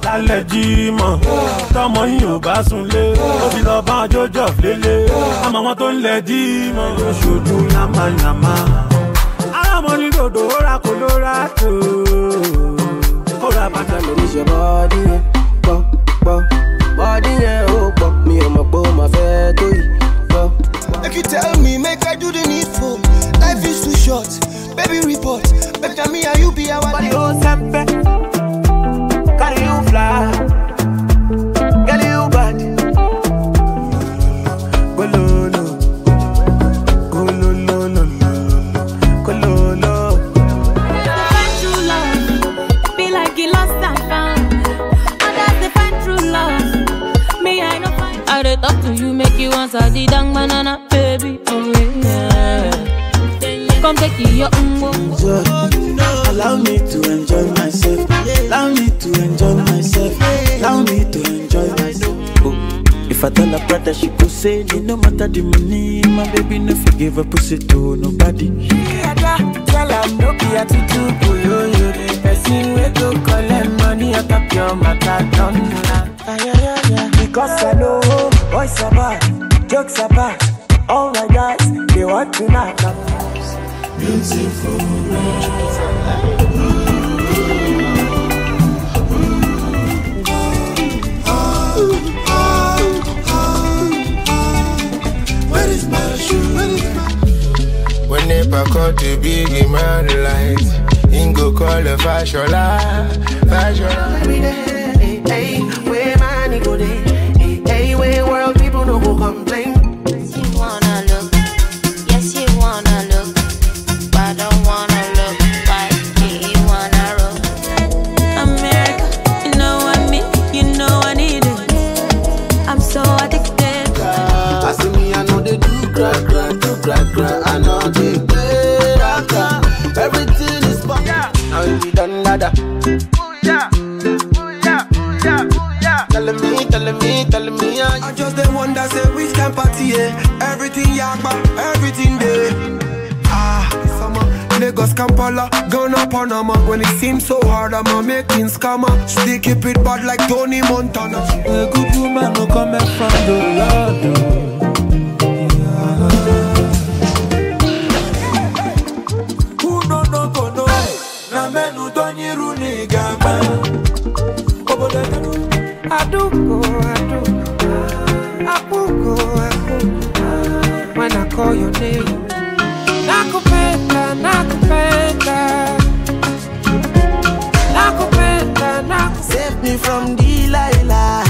lálẹ́ jímọ̀ tọmọ yín ò bá sunlé ó ti lọ bá jọjọ lélẹ̀ àmọ́ wọn tó ń lẹ̀ jímọ̀ ṣojú yamayama alámọ̀ ní dòdò ó ra kò ló ra tó ó ra bàtà lórí ṣe bọ́ọ̀dì yẹn gbọ́ bọ́ọ̀dì yẹn ó gbọ́ mi ò mọ̀ pé ó máa fẹ́ tó yìí gbọ́. Make you tell me, make I do the needful. Life is too short, baby report. Make tell me how you be our body. Oh, sempe, carry you fly, get you bad. Go lolo, go lolo, go lolo. Find true love, be like you lost and found. Others they find true love, me I don't find. I dey talk to you, make you answer the dang banana, baby. Oh yeah. Come take your allow me to enjoy myself. Allow me to enjoy myself. Allow me to enjoy myself. Oh. If I tell her brother, she could say, no matter the money, my baby no forgive a pussy to nobody. Tell her no be a tutu boyo yo. The person we go collect money out of your matter done. Because I know boys are bad, jokes are bad. All my guys, they want to knock up. Beautiful. Where is my shoe? When they pack out the big man lights, Ingo call a fashion every day. Hey, where money go day? Hey, where world people no go complain. you wanna look, yes you wanna look, but I don't wanna look like you wanna roll. America, you know I mean, you know I need it. I'm so addicted. I see me, I know they do crack. I know they crack. Everything is fun. Now you done nada. Telling me, I just the one that say which can party, everything yakba, everything there. Summer, Lagos, Kampala, Ghana, Panama. When it seems so hard, I'm a making scammer. Still keep it bad like Tony Montana. A good woman no come from the Lord. Who no go no? Na menu doni runi gama. Aduko. When I call your name, nakupenda. Save me from Delilah.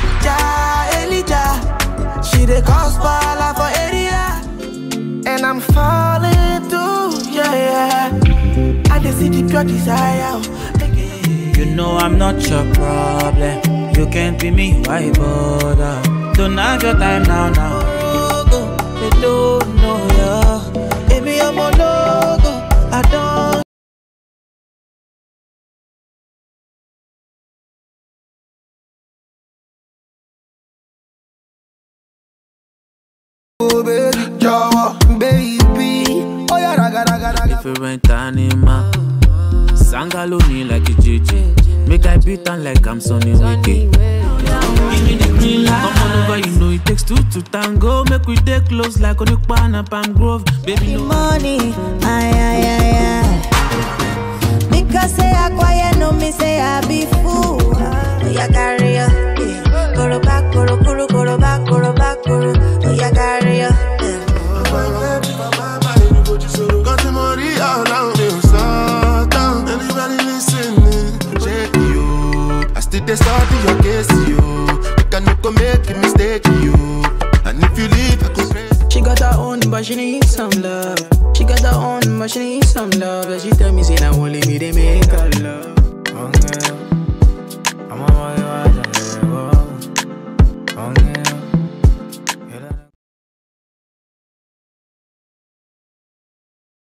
Elijah. She the cause bala for area. And I'm falling too, yeah. I just see the pure desire. You know I'm not your problem. You can't be me, why bother? Don't have your time now. They don't know ya. Baby, I'm a logo. I don't. Oh baby, Jawa, baby. Oh yeah, raga. Different animal. Sangaloni like a JJ. Make I beat on like I'm Sonny Wiki. Give me the green light. Come on over, you know it takes two to tango. Make we take close like on the pan and Palm Grove. Baby, no money, ay. Because say I quiet, no me say I be fool. Oh yeah, carry ya. Go back, go back. Oh yeah, carry ya. got the money all around me, so down. Anybody listening? Check you. I still they start in your case, you. You cannot go make a mistake, you. And if you leave, I could praise. She got her own, but she needs some love. She got her own, but she needs some love. And she tell me, say, now only me, they make her love.